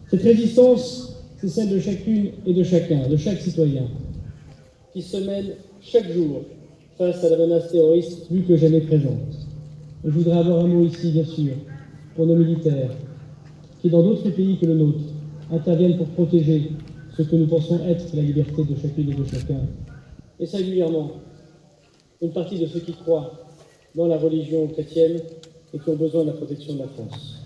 Cette résistance, c'est celle de chacune et de chacun, de chaque citoyen, qui se mène chaque jour face à la menace terroriste plus que jamais présente. Et je voudrais avoir un mot ici, bien sûr, pour nos militaires, qui, dans d'autres pays que le nôtre, interviennent pour protéger ce que nous pensons être la liberté de chacune et de chacun, et singulièrement une partie de ceux qui croient dans la religion chrétienne et qui ont besoin de la protection de la France.